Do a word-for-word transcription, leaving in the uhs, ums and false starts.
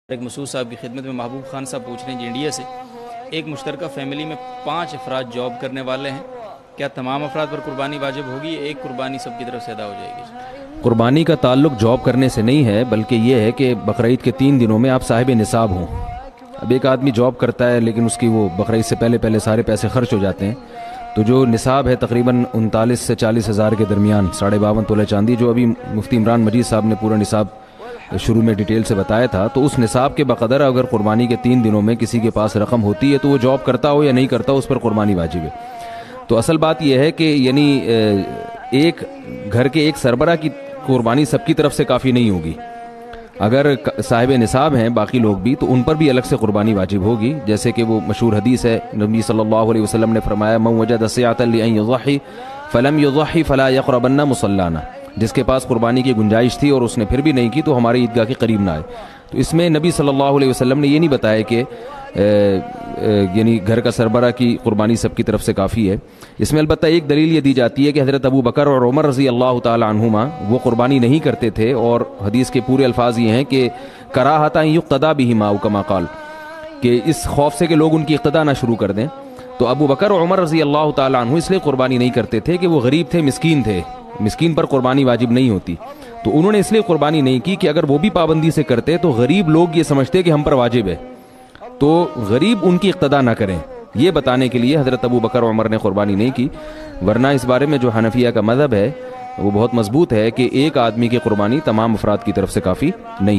ایک مسعود صاحب کی خدمت میں محبوب خان صاحب پوچھ رہے ہیں جی انڈیا سے، ایک مشترکہ فیملی میں پانچ افراد جاب کرنے والے ہیں، کیا تمام افراد پر قربانی واجب ہوگی؟ ایک قربانی سب کی طرف سے ادا ہو جائے گی؟ قربانی کا تعلق جاب کرنے سے نہیں ہے، بلکہ یہ ہے کہ بقرعید کے تین دنوں میں آپ صاحب نصاب ہوں۔ اب ایک آدمی جاب کرتا ہے لیکن اس کی وہ بقرعید سے پہلے پہلے سارے پیسے خرچ ہو جاتے ہیں، تو جو نصاب ہے تقریباً انتالیس سے چالیس ہزار کے درمیان ساڑھے باون تولہ چاندی، جو ابھی مفتی عمران مجید صاحب نے پورا نصاب شروع میں ڈیٹیل سے بتایا تھا، تو اس نصاب کے بقدر اگر قربانی کے تین دنوں میں کسی کے پاس رقم ہوتی ہے تو وہ جاب کرتا ہو یا نہیں کرتا ہو، اس پر قربانی واجب ہے۔ تو اصل بات یہ ہے کہ یعنی ایک گھر کے ایک سربراہ کی قربانی سب کی طرف سے کافی نہیں ہوگی، اگر صاحب نصاب ہیں باقی لوگ بھی تو ان پر بھی الگ سے قربانی واجب ہوگی، جیسے کہ وہ مشہور حدیث ہے، نبی صلی اللہ علیہ وسلم نے فرمایا من وجد سعۃ لأن یضحی فلم یضحی فلا یقربن مصلانا، جس کے پاس قربانی کی گنجائش تھی اور اس نے پھر بھی نہیں کی تو ہماری عیدگاہ کے قریب نہ آئے۔ تو اس میں نبی صلی اللہ علیہ وسلم نے یہ نہیں بتایا کہ یعنی گھر کا سربراہ کی قربانی سب کی طرف سے کافی ہے۔ اس میں البتہ ایک دلیل یہ دی جاتی ہے کہ حضرت ابو بکر اور عمر رضی اللہ تعالی عنہما وہ قربانی نہیں کرتے تھے، اور حدیث کے پورے الفاظ یہ ہیں کہ کراہۃ ان یقتدی بہما کما قال، کہ اس خوف سے کہ لوگ ان کی اقتداء نہ شروع کر دیں۔ تو ابو بکر اور عمر رضی اللہ تعالی عنہ اس لیے قربانی نہیں کرتے تھے کہ وہ غریب تھے، مسکین تھے، مسکین پر قربانی واجب نہیں ہوتی، تو انہوں نے اس لیے قربانی نہیں کی کہ اگر وہ بھی پابندی سے کرتے تو غریب لوگ یہ سمجھتے کہ ہم پر واجب ہے، تو غریب ان کی اقتداء نہ کریں، یہ بتانے کے لیے حضرت ابو بکر و عمر نے قربانی نہیں کی۔ ورنہ اس بارے میں جو حنفیہ کا مذہب ہے وہ بہت مضبوط ہے کہ ایک آدمی کی قربانی تمام افراد کی طرف سے کافی نہیں۔